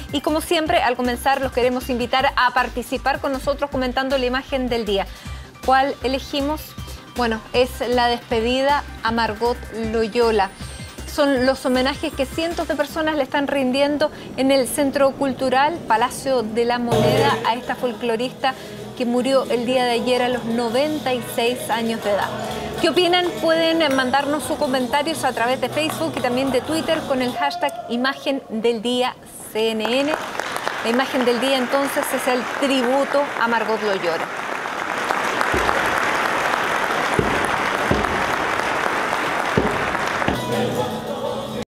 Y como siempre, al comenzar los queremos invitar a participar con nosotros comentando la imagen del día. ¿Cuál elegimos? Bueno, es la despedida a Margot Loyola. Son los homenajes que cientos de personas le están rindiendo en el Centro Cultural Palacio de la Moneda a esta folclorista que murió el día de ayer a los 96 años de edad. ¿Qué opinan? Pueden mandarnos sus comentarios a través de Facebook y también de Twitter con el hashtag Imagen del Día CNN. La imagen del día entonces es el tributo a Margot Loyola.